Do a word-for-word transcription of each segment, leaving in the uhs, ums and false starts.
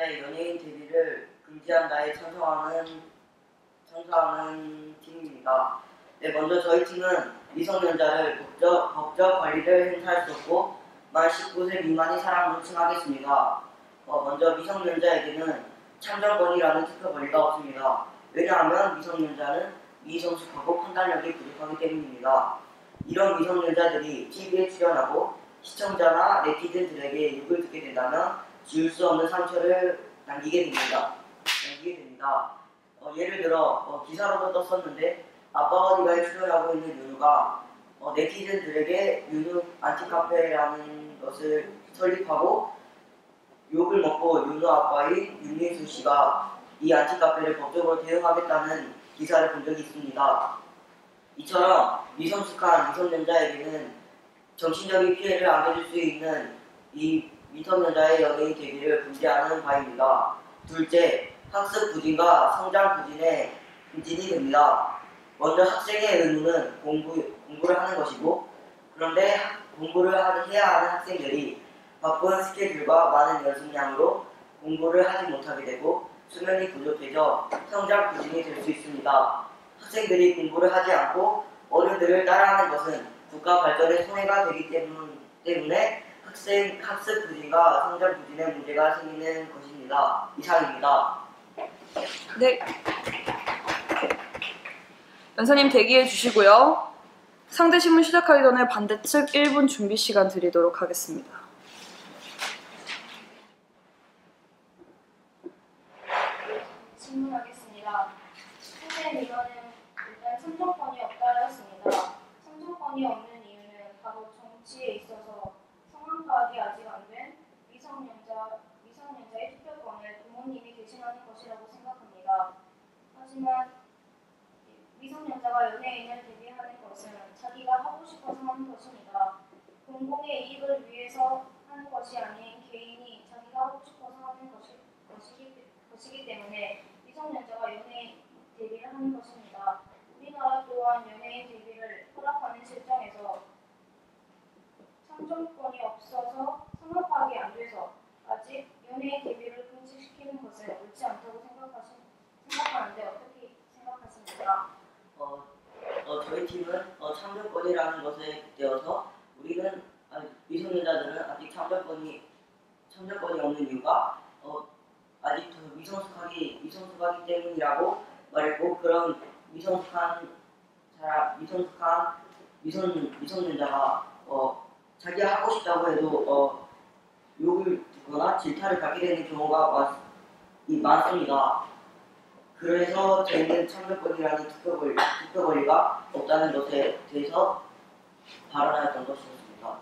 미성년자의 연예인 데뷔를 금지한다에 찬성하는 찬성하는 팀입니다. 네, 먼저 저희 팀은 미성년자를 법적, 법적 권리를 행사할 수 없고 만 십구 세 미만의 사람으로 칭하겠습니다. 어, 먼저 미성년자에게는 참정권이라는 특허 권리가 없습니다. 왜냐하면 미성년자는 미성숙하고 판단력이 부족하기 때문입니다. 이런 미성년자들이 티비에 출연하고 시청자나 네티즌들에게 욕을 듣게 된다면 지울 수 없는 상처를 남기게 됩니다. 남기게 됩니다. 어, 예를 들어 어, 기사로도 떴었는데 아빠 어디가에 출연하고 있는 윤우가 어, 네티즌들에게 윤우 안티카페라는 것을 설립하고 욕을 먹고 윤우 아빠인 윤민수 씨가 이 안티카페를 법적으로 대응하겠다는 기사를 본 적이 있습니다. 이처럼 미성숙한 미성년자에게는 정신적인 피해를 안겨줄 수 있는 이 미성년자의 연예인 데뷔를 금지하는 바입니다. 둘째, 학습 부진과 성장 부진에 부진이 됩니다. 먼저 학생의 의무는 공부, 공부를 하는 것이고, 그런데 공부를 해야 하는 학생들이 바쁜 스케줄과 많은 연습량으로 공부를 하지 못하게 되고 수면이 부족해져 성장 부진이 될 수 있습니다. 학생들이 공부를 하지 않고 어른들을 따라하는 것은 국가 발전에 손해가 되기 때문, 때문에 학생 학습 부진과 성장 부진에 문제가 생기는 것입니다. 이상입니다. 네. 연사님 대기해 주시고요. 상대 신문 시작하기 전에 반대측 일 분 준비 시간 드리도록 하겠습니다. 질문하겠습니다. 선생님, 이거는 일단 참정권이 없다고 했습니다. 참정권이 없는 이유는 바로 정치에 있어서 성함 파악이 아직 안 된 미성년자, 미성년자의 투표권을 부모님이 대신하는 것이라고 생각합니다. 하지만 미성년자가 연예인을 데뷔하는 것은 자기가 하고 싶어서 하는 것입니다. 공공의 이익을 위해서 하는 것이 아닌 개인이 자기가 하고 싶어서 하는 것이, 것이기, 것이기 때문에 미성년자가 연예인 데뷔를 하는 것입니다. 우리나라 또한 연예인 데뷔를 허락하는 실정에서 참정권이 없어서 성함 파악이 안 돼서 아직 연예인 데뷔를 금지시키는 것은 옳지 않다고 생각하시, 생각하는데 어떻게 생각하십니까? 어, 어, 저희 팀은 어, 참정권이라는 것에 대해서 우리는 아니, 미성년자들은 아직 참정권이 참정권이 없는 이유가 어, 아직 더 미성숙하기 미성숙하기 때문이라고 말했고, 그런 미성숙한 사람 미성숙한 미성 미성년자가 어, 자기가 하고 싶다고 해도 어, 욕을 듣거나 질타를 받게 되는 경우가 많, 이, 많습니다. 그래서 저희는 참정권이라는 투표 권리, 투표 권리가 없다는 것에 대해서 발언하였던 것이었습니다.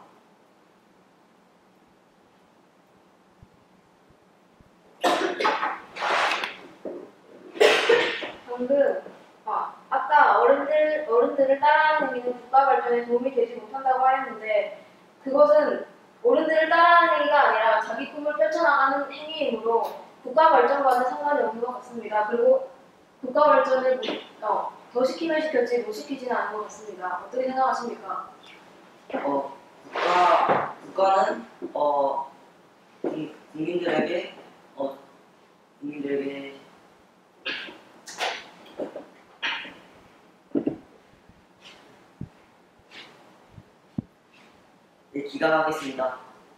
방금 아, 아까 어른들, 어른들을 따라하는 행위는 국가 발전에 도움이 되지 못한다고 하였는데 그것은 어른들을 따라하는 행위가 아니라 자기 꿈을 펼쳐나가는 행위이므로 국가 발전과는 상관이 없는 것 같습니다. 그리고 국가 발전을 어, 더 시키면 시켰지 못 시키지는 않은 것 같습니다. 어떻게 생각하십니까? 어, 국가, 국가는 어, 국, 국민들에게 어, 국민들에게 네, 기각하겠습니다.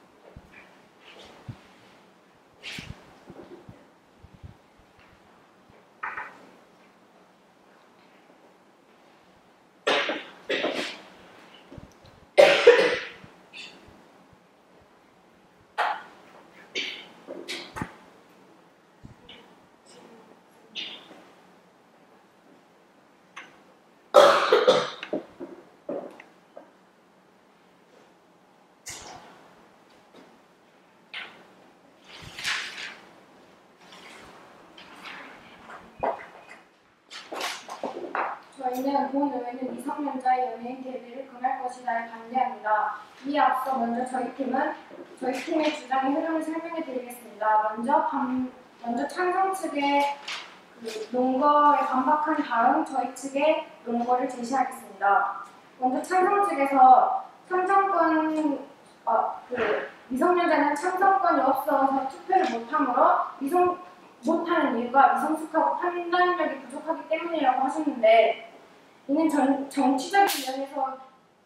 저희는 본 의회는 미성년자의 연예인 데뷔를 금할 것이다에 반대합니다. 이에 앞서 먼저 저희 팀은 저희 팀의 주장의 흐름을 설명해 드리겠습니다. 먼저 반, 먼저 찬성 측의 그 논거에 반박한 다음 저희 측의 논거를 제시하겠습니다. 먼저 찬성 측에서 참정권 어, 그 미성년자는 참석권이 없어서 투표를 못하므로 미성 못하는 이유가 미성숙하고 판단력이 부족하기 때문이라고 하셨는데 이는 전, 정치적인 면에서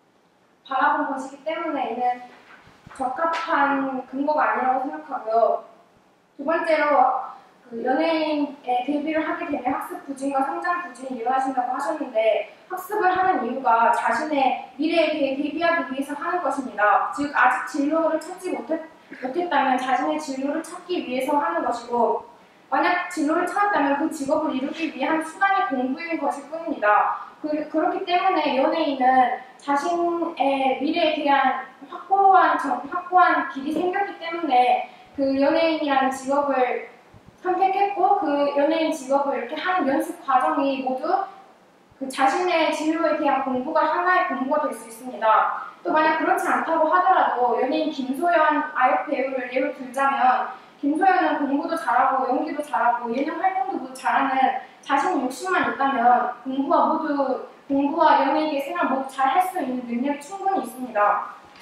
바라본 것이기 때문에 이는 적합한 근거가 아니라고 생각하고요. 두 번째로 그 연예인의 데뷔를 하게 되면 학습 부진과 성장 부진이 일어나신다고 하셨는데 학습을 하는 이유가 자신의 미래에 대해 대비하기 위해서 하는 것입니다. 즉 아직 진로를 찾지 못했, 못했다면 자신의 진로를 찾기 위해서 하는 것이고 만약 진로를 찾았다면 그 직업을 이루기 위한 수단의 공부인 것일 뿐입니다. 그, 그렇기 때문에 연예인은 자신의 미래에 대한 확고한, 정, 확고한 길이 생겼기 때문에 그 연예인이라는 직업을 선택했고 그 연예인 직업을 이렇게 하는 연습 과정이 모두 그 자신의 진로에 대한 공부가 하나의 공부가 될 수 있습니다. 또 만약 그렇지 않다고 하더라도 연예인 김소연 아역 배우를 예로 들자면 김소연은 공부도 잘하고 연기도 잘하고 예능 활동도 모두 잘하는 자신의 욕심만 있다면 공부와 모두 공부와 연예계 생활 모두 잘 할 수 있는 능력이 충분히 있습니다.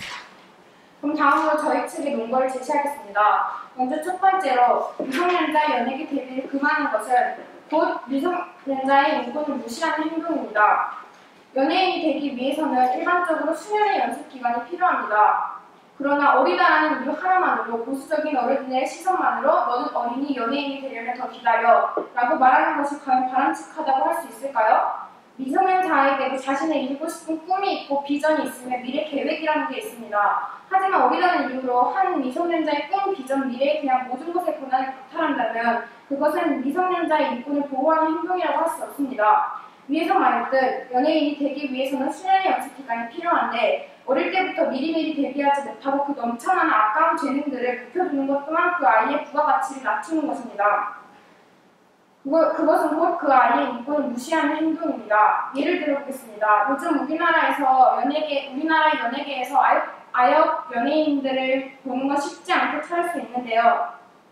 그럼 다음으로 저희 측의 논거를 제시하겠습니다. 먼저 첫 번째로 미성년자 연예계 데뷔를 금하는 것은 곧 미성년자의 인권을 무시하는 행동입니다. 연예인이 되기 위해서는 일반적으로 수년의 연습 기간이 필요합니다. 그러나 어리다라는 이유 하나만으로 보수적인 어른들의 시선만으로 너는 어린이 연예인이 되려면 더 기다려 라고 말하는 것이 과연 바람직하다고 할 수 있을까요? 미성년자에게도 자신의 이루고 싶은 꿈이 있고 비전이 있으며 미래 계획이라는 게 있습니다. 하지만 어리다는 이유로 한 미성년자의 꿈, 비전, 미래에 대한 모든 것의 권한을 박탈한다면 그것은 미성년자의 인권을 보호하는 행동이라고 할 수 없습니다. 위에서 말했듯 연예인이 되기 위해서는 수년의 연습 기간이 필요한데 어릴 때부터 미리미리 데뷔하지 못하고 그 넘쳐나는 아까운 재능들을 묵혀두는 것 또한 그 아이의 부가가치를 낮추는 것입니다. 그거, 그것은 곧 그 아이의 인권을 무시하는 행동입니다. 예를 들어보겠습니다. 요즘 우리나라에서 연예계, 우리나라 연예계에서 아역, 아역 연예인들을 보는 건 쉽지 않게 찾을 수 있는데요.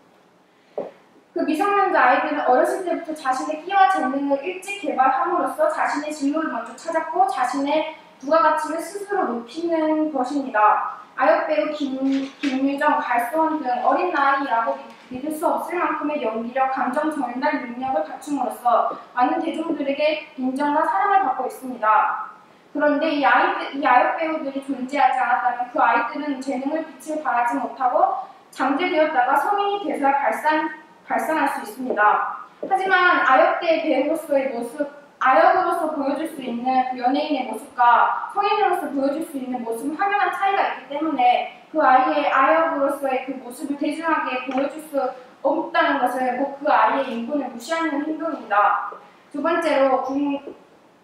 그 미성년자 아이들은 어렸을 때부터 자신의 끼와 재능을 일찍 개발함으로써 자신의 진로를 먼저 찾았고 자신의 부가가치를 스스로 높이는 것입니다. 아역배우 김, 김유정, 갈수원 등 어린 나이라고 믿을 수 없을 만큼의 연기력, 감정 전달 능력을 갖춤으로써 많은 대중들에게 인정과 사랑을 받고 있습니다. 그런데 이, 아이들, 이 아역배우들이 존재하지 않았다면 그 아이들은 재능을 빛을 발하지 못하고 잠재되었다가 성인이 돼서야 발산 발산할 수 있습니다. 하지만 아역대 배우로서의 모습, 아역으로서 보여줄 수 있는 그 연예인의 모습과 성인으로서 보여줄 수 있는 모습은 확연한 차이가 있기 때문에 그 아이의 아역으로서의 그 모습을 대중하게 보여줄 수 없다는 것은 곧 그 아이의 인권을 무시하는 행동입니다. 두 번째로, 군,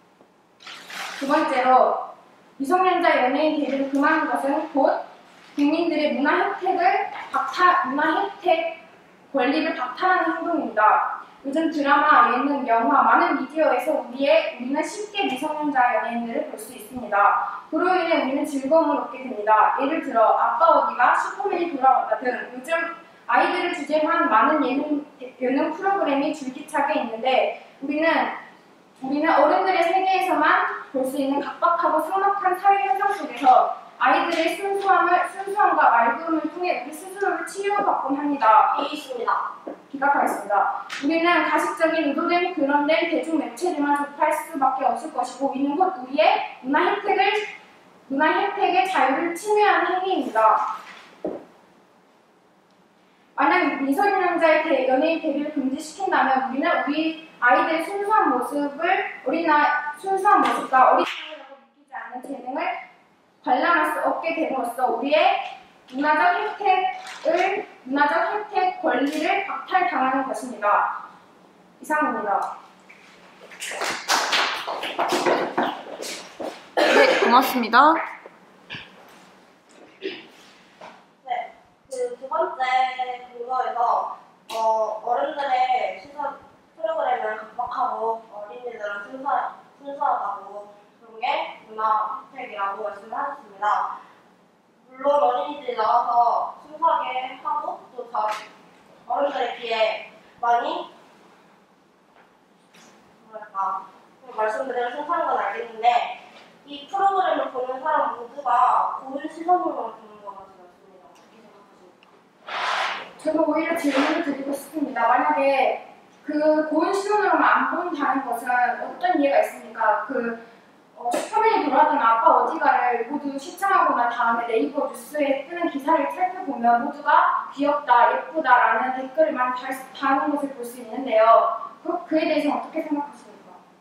두 번째로 미성년자 연예인 데뷔를 금하는 것은 곧 국민들의 문화 혜택을 박탈, 문화 혜택 권리를 박탈하는 행동입니다. 요즘 드라마, 예능, 영화, 많은 미디어에서 우리의, 우리는 쉽게 미성년자 연예인들을 볼 수 있습니다. 그로 인해 우리는 즐거움을 얻게 됩니다. 예를 들어 아빠 어디가, 슈퍼맨이 돌아왔다 등 요즘 아이들을 주제로 한 많은 예능, 예능 프로그램이 줄기차게 있는데 우리는, 우리는 어른들의 세계에서만 볼 수 있는 각박하고 삭막한 사회 현상 속에서 아이들의 순수함을, 순수함과 맑음을 통해 우리 스스로를 치유받곤 합니다. 있습니다. 기각하겠습니다. 우리는 가식적인 의도된 그런된 대중 매체들만 접할 수밖에 없을 것이고 우리는 곧 우리의 문화 혜택을, 문화 혜택의 자유를 침해하는 행위입니다. 만약 미성년자의 대, 연예인 데뷔를 금지시킨다면 우리는 우리 아이들의 순수한 모습을, 어린아, 순수한 모습과 어린아이라고 느끼지 않는 재능을 관람할 수 없게 됨으로써 우리의 문화적 혜택을, 문화적 혜택 권리를 박탈당하는 것입니다. 이상입니다. 네, 고맙습니다. 네, 그 두 번째 근거에서 어, 어른들의 시선 프로그램을 각박하고 어린이들은 순수, 순수하다고 그런 게 문화 혜택이라고 말씀을 하셨습니다. 물론 어린이들이 나와서 순수하게 하고 또 다 어른들에 비해 많이 뭐랄까 말씀드린 순수한 건 알겠는데 이 프로그램을 보는 사람 모두가 고른 시선으로 보는 것 같습니다. 어떻게 만약에 그 고은 신문으로만 안 본다는 것은 어떤 이해가 있습니까? 그 어, 슈퍼맨이 돌아다니는 아빠 어디가를 모두 시청하고 난 다음에 네이버 뉴스에 뜨는 기사를 살펴보면 모두가 귀엽다, 예쁘다라는 댓글을 많이 달, 다는 것을 볼 수 있는데요. 그, 그에 대해서 어떻게 생각하십니까?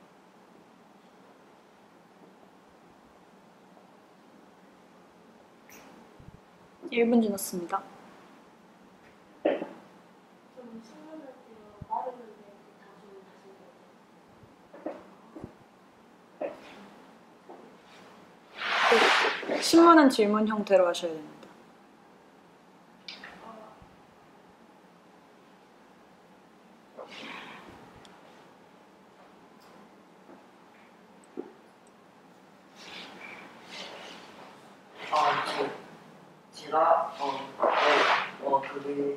일 분 지났습니다. 좀 신문을 좀 빠르는데 다좀 다시 신문은 질문 형태로 하셔야 됩니다. 아, 저, 제가, 어, 어, 어, 그게,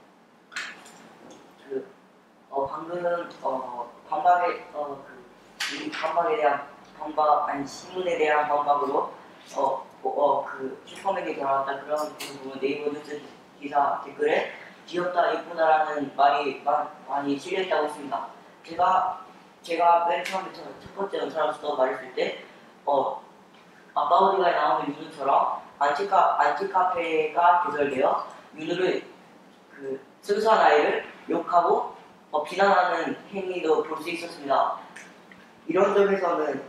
그, 어, 방금, 어, 반박에, 어, 그, 이 반박에 대한, 반박, 아니, 신문에 대한 반박으로, 어, 어, 어, 그, 슈퍼맨이 돌아왔다, 그런 부분, 네이버 뉴스 기사 댓글에, 귀엽다, 예쁘다라는 말이 마, 많이 실려있다고 했습니다. 제가, 제가 맨 처음에 첫, 첫 번째 영상으로서 말했을 때, 어, 아빠 어디가에 나오는 윤우처럼 안티카, 안티카페가 개설되어 윤우를 그 순수한 아이를 욕하고 어, 비난하는 행위도 볼 수 있었습니다. 이런 점에서는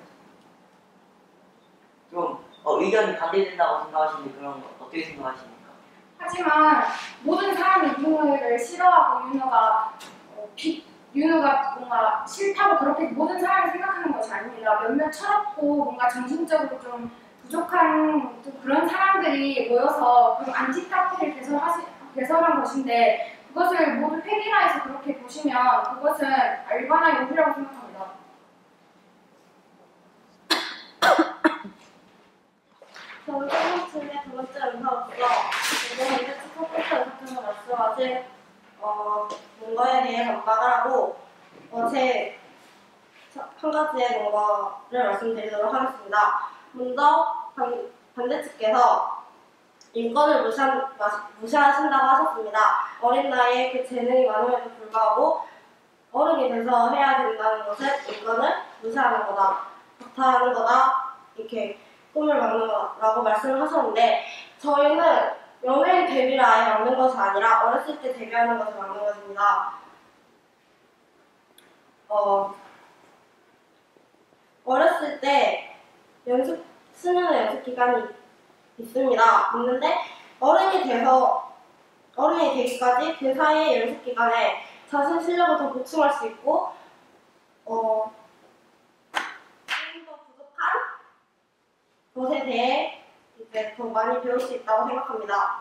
좀 어, 의견이 반대된다고 생각하시는데 그런 거 어떻게 생각하십니까? 하지만 모든 사람이 윤호를 싫어하고 윤호가 어, 비, 윤호가 뭔가 싫다고 그렇게 모든 사람이 생각하는 것이 아닙니다. 몇몇 철없고 뭔가 정신적으로 좀 부족한 좀 그런 사람들이 모여서 그 안티카페를 개설하시, 개설한 것인데 그것을 모두 폐기라해서 그렇게 보시면 그것은 일반화의 오류라고 생각합니다. 저는 콘텐츠의 두 번째 영상으로서 이제 첫 번째 영상에서 말씀하신 어, 뭔가에 대해 반박을 하고 어, 제 한 가지의 뭔가를 말씀드리도록 하겠습니다. 먼저 반, 반대측께서 인권을 무시한, 무시하신다고 하셨습니다. 어린 나이에 그 재능이 많음에도 불구하고 어른이 돼서 해야 된다는 것은 인권을 무시하는 거다, 박탈하는 거다, 이렇게 꿈을 막는 거라고 말씀을 하셨는데 저희는 연예인 데뷔를 아예 막는 것이 아니라 어렸을 때 데뷔하는 것을 막는 것입니다. 어, 어렸을 때 연습, 수년의 연습 기간이 있습니다. 있는데 어른이 돼서 어른이 되기까지 그 사이의 연습 기간에 자신 실력을 더 보충할 수 있고 어, 좀 더 부족한 것에 대해 이제 더 많이 배울 수 있다고 생각합니다.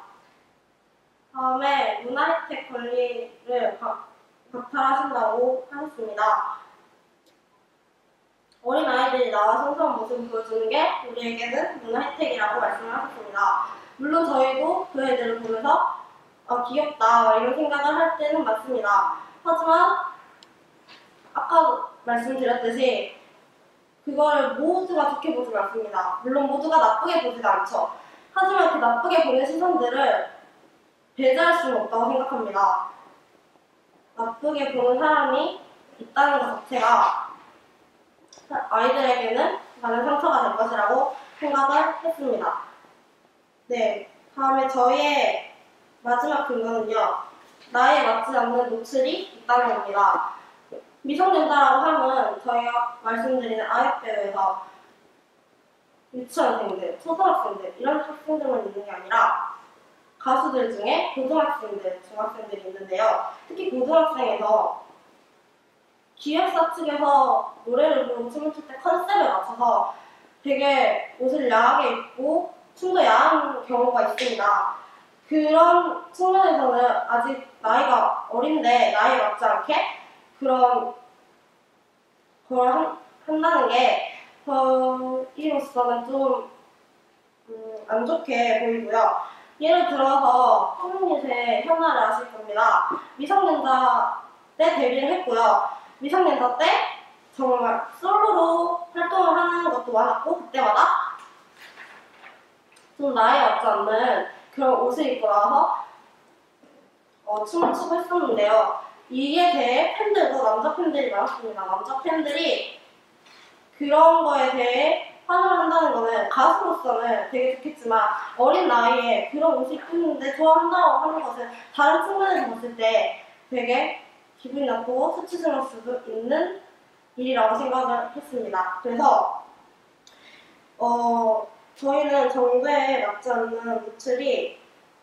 다음에 문화 혜택 권리를 박, 박탈하신다고 하셨습니다. 어린 아이들이 나와 성스러운 모습을 보여주는 게 우리에게는 문화 혜택이라고 말씀을 하셨습니다. 물론 저희도 그 애들을 보면서 어, 귀엽다 이런 생각을 할 때는 맞습니다. 하지만 아까 말씀드렸듯이 그거를 모두가 좋게 보지 않습니다. 물론 모두가 나쁘게 보지도 않죠. 하지만 그 나쁘게 보는 시선들을 배제할 수는 없다고 생각합니다. 나쁘게 보는 사람이 있다는 것 자체가 아이들에게는 많은 상처가 될 것이라고 생각을 했습니다. 네, 다음에 저희의 마지막 근거는요. 나이에 맞지 않는 노출이 있다는 겁니다. 미성년자라고 하면 저희가 말씀드리는 아이배우에서 유치원생들, 초등학생들 이런 학생들만 있는 게 아니라 가수들 중에 고등학생들, 중학생들이 있는데요. 특히 고등학생에서 기획사 측에서 노래를 부르고 춤을 출 때 컨셉에 맞춰서 되게 옷을 야하게 입고 춤도 야한 경우가 있습니다. 그런 측면에서는 아직 나이가 어린데 나이에 맞지 않게 그런 걸 한, 한다는 게 저희로서는 좀 음, 안 좋게 보이고요. 예를 들어서 한국예세 현아를 아실 겁니다. 미성년자 때 데뷔를 했고요. 미성년자 때 정말 솔로로 활동을 하는 것도 많았고 그때마다 좀 나이에 맞지 않는 그런 옷을 입고 나와서 어, 춤을 추고 했었는데요. 이에 대해 팬들도 남자 팬들이 많았습니다. 남자 팬들이 그런 거에 대해 환호를 한다는 거는 가수로서는 되게 좋겠지만 어린 나이에 그런 옷을 입는데 좋아한다고 하는 것은 다른 측면에서 봤을 때 되게 기분이 나쁘고 수치스러울 수도 있는 일이라고 생각을 했습니다. 그래서 어, 저희는 정부에 맞지 않는 노출이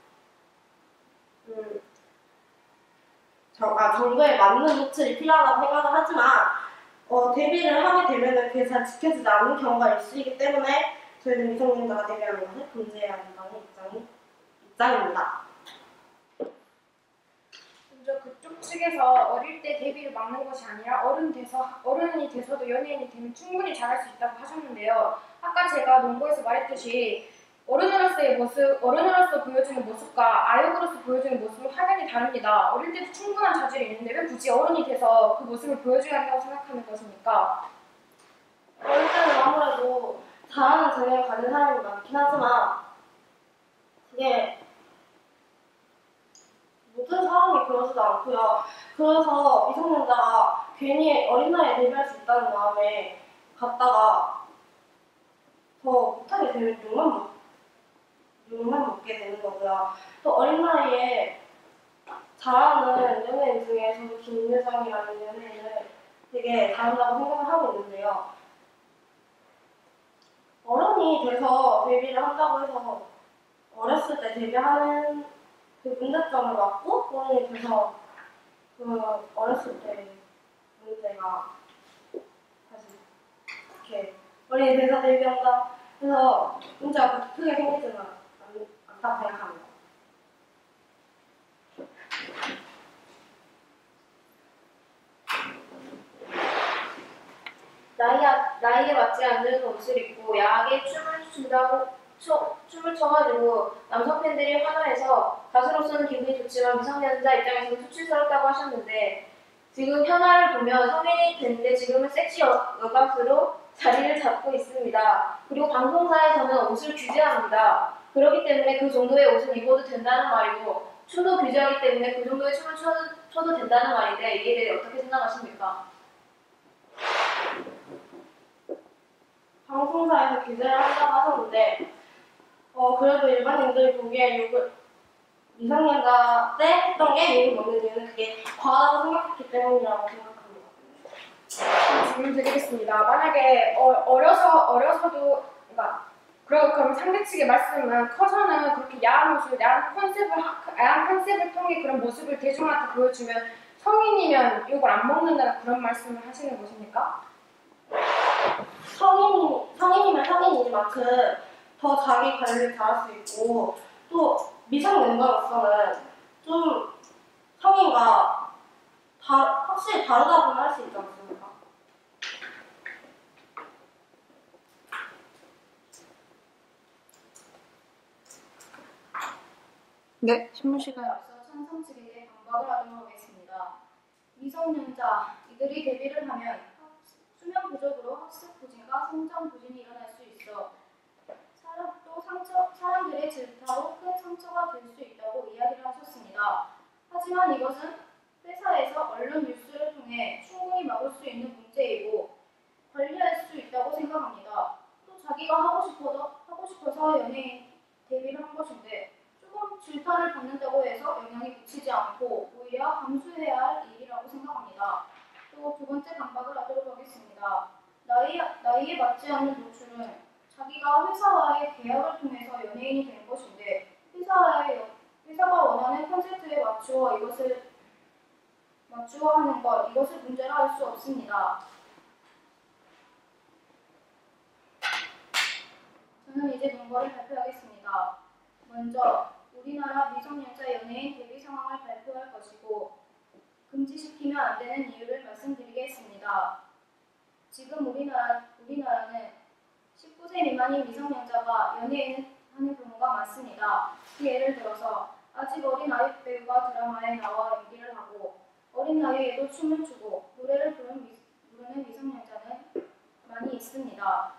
음, 정, 아, 정부에 맞는 노출이 필요하다고 생각을 하지만 어, 데뷔를 하게 되면 그게 잘 지켜지지 않는 경우가 있기 때문에 저희는 미성년자가 데뷔하는 것을 금지해야 한다는 입장이, 입장입니다. 먼저 그쪽 측에서 어릴 때 데뷔를 막는 것이 아니라 어른 돼서 어른이 돼서도 연예인이 되면 충분히 잘할 수 있다고 하셨는데요. 아까 제가 농구에서 말했듯이 어른으로서의 모습, 어른으로서 보여주는 모습과 아역으로서 보여주는 모습은 확연히 다릅니다. 어릴 때도 충분한 자질이 있는데 왜 굳이 어른이 돼서 그 모습을 보여줘야 한다고 생각하는 것입니까? 어릴 때는 아무래도 잘하는 재능을 가진 사람이 많긴 하지만 그게 모든 사람이 그러지도 않고요. 그래서 미성년자가 괜히 어린 나이에 데뷔할 수 있다는 마음에 갔다가 더 못하게 되면 욕만, 먹, 욕만 먹게 되는 거고요. 또 어린 나이에 잘하는 연예인 중에 저도 김유정이라는 연예인을 되게 잘한다고 생각을 하고 있는데요. 어른이 돼서 데뷔를 한다고 해서 어렸을 때 데뷔하는 그 문제점을 막고 어른이 돼서 그 어렸을 때 문제가 다시 이렇게 어른이 돼서 데뷔한다 해서 문제가 그렇게 크게 생기지는 않- 않다고 생각합니다. 나이야, 나이에 맞지 않는 옷을 입고 야하게 춤을 춘다고 춰, 춤을 춰가지고 남성 팬들이 환호해서 가수로서는 기분이 좋지만 미성년자 입장에서는 수치스럽다고 하셨는데 지금 현아를 보면 성인이 됐는데 지금은 섹시 여, 여가수로 자리를 잡고 있습니다. 그리고 방송사에서는 옷을 규제합니다. 그렇기 때문에 그 정도의 옷을 입어도 된다는 말이고 춤도 규제하기 때문에 그 정도의 춤을 춰도, 춰도 된다는 말인데 이에 대해 어떻게 생각하십니까? 방송사에서 규제를 한다고 하셨는데 어 그래도 일반인들이 보기에 욕을 미성년자 때 했던 게 욕을 먹는 이유는 그게 과하다고 생각했기 때문이라고 생각합니다. 질문 드리겠습니다. 만약에 어, 어려서 어려서도 그러니까 그럼 그럼 상대 측의 말씀은 커서는 그렇게 야한 모습, 야한 컨셉을 하- 야한 컨셉을 통해 그런 모습을 대중한테 보여주면 성인이면 욕을 안 먹는다는 그런 말씀을 하시는 것입니까? 성인, 성인이면 성인이만큼 더 자기 관리를 잘할 수 있고 또 미성년자로서는 좀 성인과 다, 확실히 다르다고는 할 수 있지 않습니까? 네, 신문 시간. 앞서 찬성 측에게 반박을 하도록 하겠습니다. 미성년자 이들이 데뷔를 하면 수면 부족으로 학습 부진과 성장 부진이 일어날 수 있어 사람, 또 상처, 사람들의 질타로 큰 상처가 될 수 있다고 이야기를 하셨습니다. 하지만 이것은 회사에서 언론 뉴스를 통해 충분히 막을 수 있는 문제이고 관리할 수 있다고 생각합니다. 또 자기가 하고 싶어서, 하고 싶어서 연예인 데뷔를 한 것인데 조금 질타를 받는다고 해서 영향이 미치지 않고 오히려 감수해야 할 일이라고 생각합니다. 또 두 번째 반박을 하도록 하겠습니다. 나이, 나이에 맞지 않는 노출은 자기가 회사와의 계약을 통해서 연예인이 된 것인데 회사와의, 회사가 원하는 콘셉트에 맞추어 이것을 맞추어 하는 것, 이것을 문제로 할 수 없습니다. 저는 이제 논거를 발표하겠습니다. 먼저 우리나라 미성년자 연예인 데뷔 상황을 발표할 것이고 금지시키면 안 되는 이유를 말씀드리겠습니다. 지금 우리나라, 우리나라는 십구 세 미만인 미성년자가 연예인을 하는 경우가 많습니다. 그 예를 들어서 아직 어린 아역 배우가 드라마에 나와 연기를 하고 어린 나이에도 춤을 추고 노래를 부르는, 미, 부르는 미성년자는 많이 있습니다.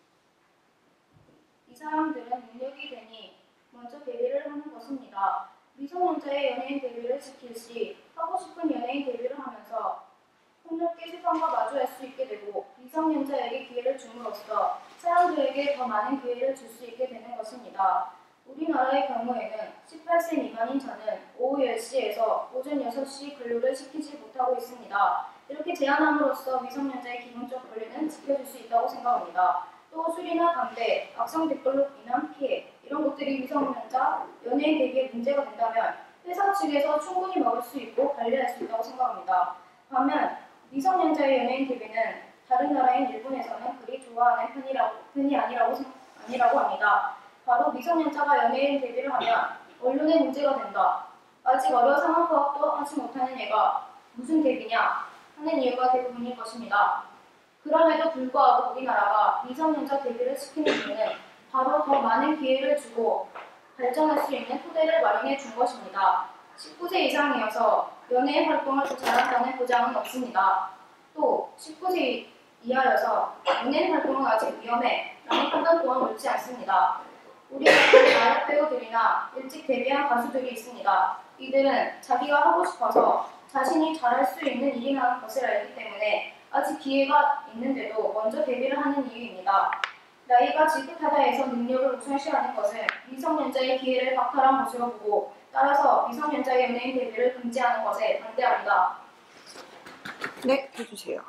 이 사람들은 능력이 되니 먼저 데뷔를 하는 것입니다. 미성년자의 연예인 데뷔를 시킬 시 하고 싶은 연예인 데뷔를 하면서 폭력의 시선과 마주할 수 있게 되고 미성년자에게 기회를 줌으로써 사람들에게 더 많은 기회를 줄 수 있게 되는 것입니다. 우리나라의 경우에는 십팔 세 미만인 자는 오후 열 시에서 오전 여섯 시 근로를 시키지 못하고 있습니다. 이렇게 제한함으로써 미성년자의 기본적 권리는 지켜줄 수 있다고 생각합니다. 또 술이나 담배, 악성 댓글로 인한 피해 이런 것들이 미성년자 연예인 데뷔에 문제가 된다면 회사 측에서 충분히 막을 수 있고 관리할 수 있다고 생각합니다. 반면 미성년자의 연예인 데뷔는 다른 나라인 일본에서는 그리 좋아하는 편이라고, 편이 아니라고, 아니라고 합니다. 바로 미성년자가 연예인 데뷔를 하면 언론에 문제가 된다. 아직 어려 상황 파악도 하지 못하는 애가 무슨 데뷔냐 하는 이유가 대부분일 것입니다. 그럼에도 불구하고 우리나라가 미성년자 데뷔를 시키는 이유는 바로 더 많은 기회를 주고 발전할 수 있는 토대를 마련해 준 것입니다. 십구 세 이상이어서 연예인 활동을 더 잘한다는 보장은 없습니다. 또 십구 세 이하여서 연예인 활동은 아직 위험해 라는 판단 또한 옳지 않습니다. 우리나라에 나약 배우들이나 일찍 데뷔한 가수들이 있습니다. 이들은 자기가 하고 싶어서 자신이 잘할 수 있는 일이라는 것을 알기 때문에 아직 기회가 있는데도 먼저 데뷔를 하는 이유입니다. 나이가 지긋하다 해서 능력을 우선시하는 것은 미성년자의 기회를 박탈한 것으로 보고 따라서 미성년자의 연예인 데뷔를 금지하는 것에 반대합니다. 네, 해주세요.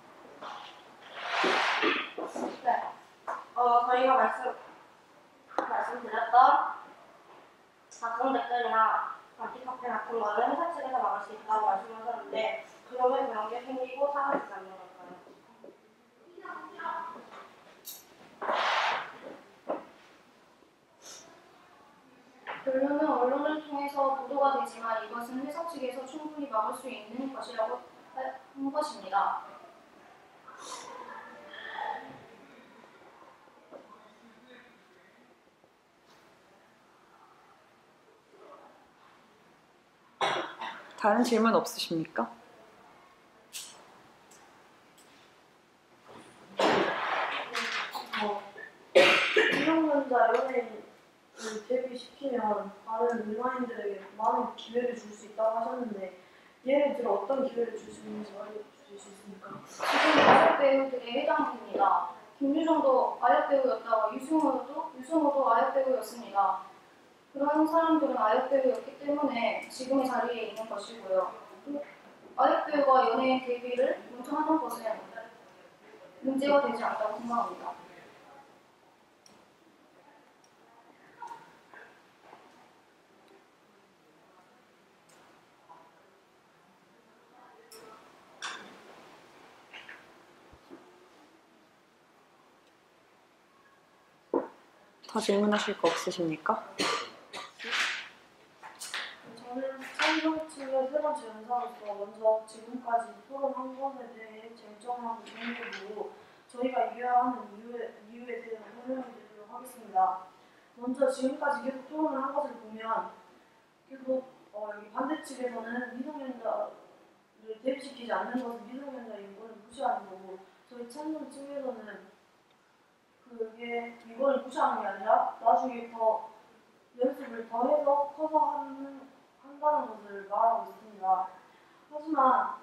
네. 어, 저희가 말씀, 말씀드렸던 악성 댓글이나 안티카페 같은 거는 회사 측에서 막을 수 있다고 말씀하셨는데 그러면 그런 게 생기고 사라지지 않는 걸까요? 결론은 언론을 통해서 보도가 되지만 이것은 회사 측에서 충분히 막을 수 있는 것이라고 한 것입니다. 다른 질문 없으십니까? 어, 미성년자 연예인을 데뷔시키면 다른 일반인들에게 많은 기회를 줄 수 있다고 하셨는데 예를 들어 어떤 기회를 줄 수 있는지 알려주실 수 있습니까? 지금 아역 배우들에 해당됩니다. 김유정도 아역 배우였다가 유승호도 유승호도 아역 배우였습니다. 그런 사람들은 아역 배우였기 때문에 지금의 자리에 있는 것이고요. 또 아역 배우가 연예인 데뷔를 먼저 하는 것은 문제가 되지 않다고 생각합니다. 더 질문하실 거 없으십니까? 저는 참석 측의 세 번째 연사로서 먼저 지금까지 토론한 것에 대해 쟁점하고 정리해보고 저희가 이겨야 하는 이유에, 이유에 대해 설명해 드리도록 하겠습니다. 먼저 지금까지 계속 토론을 한 것을 보면 계속 어, 여기 반대 측에서는 미성년자를 데뷔시키지 않는 것은 미성년자의 인권을 무시하는 거고 저희 참석 측에서는 그게 이걸 무시하는 게 아니라 나중에 더 연습을 더 해서 커서 하는, 한다는 것을 말하고 있습니다. 하지만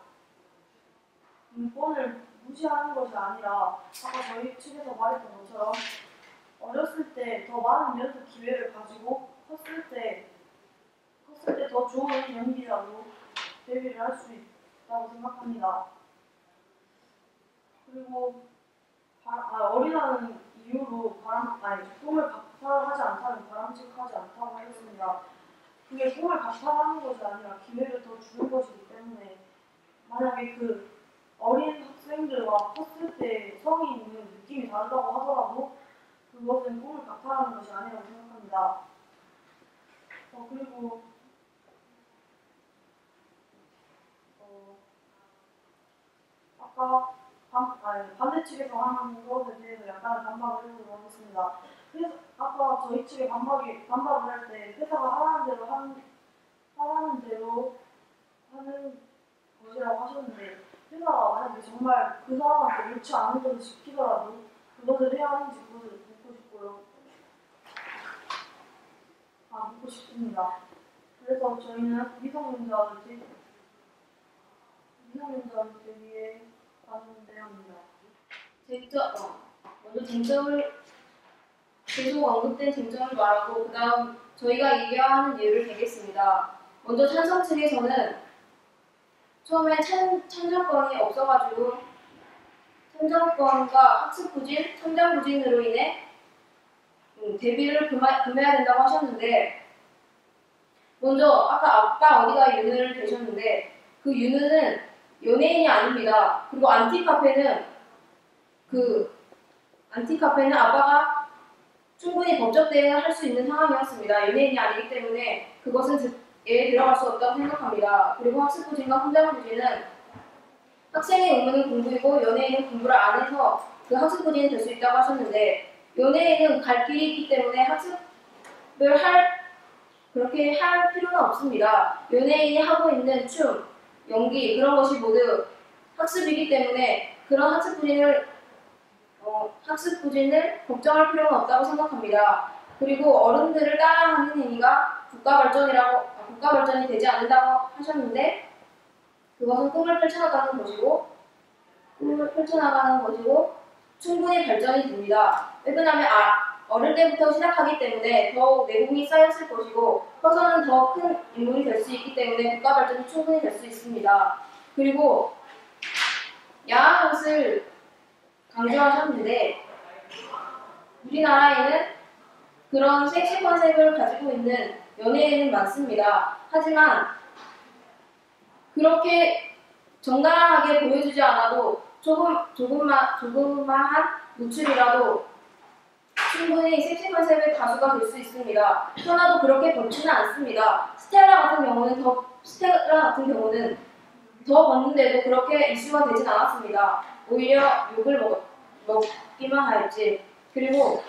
인권을 무시하는 것이 아니라 아까 저희 측에서 말했던 것처럼 어렸을 때 더 많은 연습 기회를 가지고 컸을 때 컸을 때 더 좋은 연기자로 데뷔를 할 수 있다고 생각합니다. 그리고 바, 아, 어리다는 이유로 바람, 아니, 꿈을 박탈하지 않다면 바람직하지 않다고 하겠습니다. 그게 꿈을 박탈하는 것이 아니라 기회를 더 주는 것이기 때문에 만약에 그 어린 학생들과 컸을 때 성이 있는 느낌이 다르다고 하더라도 그것은 꿈을 박탈하는 것이 아니라고 생각합니다. 어, 그리고 어, 아까 반, 아니, 반대 측에서 하는 것에 대해서 약간 반박을 해보도록 하겠습니다. 그래서 아까 저희 측에 반박이, 반박을 할 때 회사가 하라는 대로 하는, 하라는 대로 하는 것이라고 하셨는데 회사가 만약에 정말 그 사람한테 옳지 않은 것을 시키더라도 그것을 해야 하는지 그것을 묻고 싶고요. 아, 묻고 싶습니다. 그래서 저희는 미성년자를 대- 미성년자를 대비해 가는데 합니다. 쟁점, 어, 먼저 쟁점을 계속 언급된 쟁점을 말하고 그 다음 저희가 얘기하는 예를 대겠습니다. 먼저 찬성 측에서는 처음에 찬, 참정권이 없어가지고 참정권과 학습 부진, 성장 부진으로 인해 음, 대비를 금하, 금해야 된다고 하셨는데 먼저 아까 아빠 어디가 윤을 대셨는데 그 윤은 연예인이 아닙니다. 그리고 안티카페는 그 안티카페는 아빠가 충분히 법적 대응을 할 수 있는 상황이었습니다. 연예인이 아니기 때문에 그것은 예에 들어갈 수 없다고 생각합니다. 그리고 학습 부진과 성장 부진은 학생의 의무는 공부이고 연예인은 공부를 안 해서 그 학습 부진이 될 수 있다고 하셨는데 연예인은 갈 길이 있기 때문에 학습을 할 그렇게 할 필요는 없습니다. 연예인이 하고 있는 춤, 연기 그런 것이 모두 학습이기 때문에 그런 학습 부진을 어, 학습 부진을 걱정할 필요는 없다고 생각합니다. 그리고 어른들을 따라하는 행위가 국가 발전이라고 아, 국가 발전이 되지 않는다고 하셨는데 그것은 꿈을 펼쳐나가는 것이고 꿈을 펼쳐나가는 것이고 충분히 발전이 됩니다. 왜냐하면 아, 어릴 때부터 시작하기 때문에 더욱 내공이 쌓였을 것이고 커서는 더 큰 인물이 될 수 있기 때문에 국가 발전이 충분히 될 수 있습니다. 그리고 야한 것을 강조하셨는데 우리나라에는 그런 섹시 컨셉을 가지고 있는 연예인은 많습니다. 하지만 그렇게 정당하게 보여주지 않아도 조금 조금만 조그마한 노출이라도 충분히 섹시 컨셉의 가수가 될 수 있습니다. 천하도 그렇게 벗지는 않습니다. 스텔라 같은 경우는 더 스텔라 같은 경우는 더 벗는데도 그렇게 이슈가 되진 않았습니다. 오히려 욕을 먹, 먹기만 할지. 그리고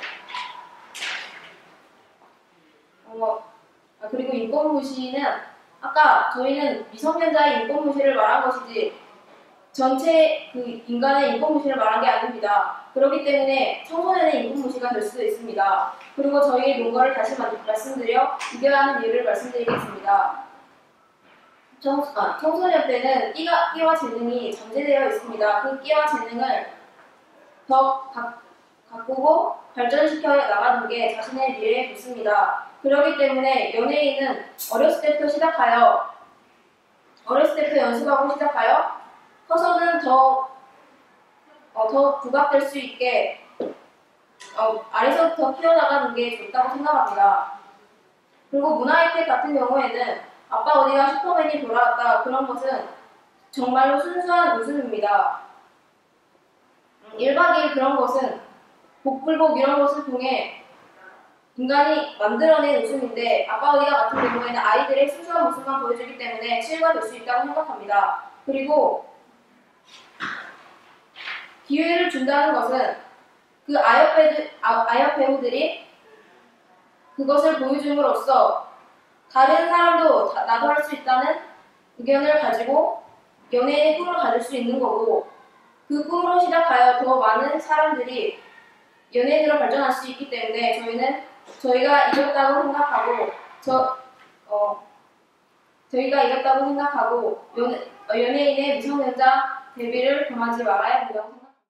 어, 아, 그리고 인권무시는 아까 저희는 미성년자의 인권무시를 말한 것이지 전체 그 인간의 인권무시를 말한 게 아닙니다. 그렇기 때문에 청소년의 인권무시가 될 수도 있습니다. 그리고 저희의 논거를 다시 마, 말씀드려 이겨하는 이유를 말씀드리겠습니다. 청, 아, 청소년 때는 끼가, 끼와 재능이 잠재되어 있습니다. 그 끼와 재능을 더 가, 가꾸고 발전시켜 나가는 게 자신의 미래에 좋습니다. 그렇기 때문에 연예인은 어렸을 때부터 시작하여 어렸을 때부터 연습하고 시작하여 커서는 더, 어, 더 부각될 수 있게 어, 아래서부터 키워나가는 게 좋다고 생각합니다. 그리고 문화혜택 같은 경우에는 아빠 어디가 슈퍼맨이 돌아왔다 그런 것은 정말로 순수한 웃음입니다. 일박 이일 그런 것은 복불복 이런 것을 통해 인간이 만들어낸 웃음인데 아빠 어디가 같은 경우에는 아이들의 순수한 모습만 보여주기 때문에 치유가 될 수 있다고 생각합니다. 그리고 기회를 준다는 것은 그 아역, 배드, 아, 아역 배우들이 그것을 보여줌으로써 다른 사람도 다, 나도 할 수 있다는 의견을 가지고 연예인의 꿈을 가질 수 있는 거고 그 꿈으로 시작하여 더 많은 사람들이 연예인으로 발전할 수 있기 때문에 저희는 저희가 이겼다고 생각하고 저, 어, 저희가 이겼다고 생각하고 연, 어, 연예인의 미성년자 데뷔를 금하지 말아야 된다고 생각합니다.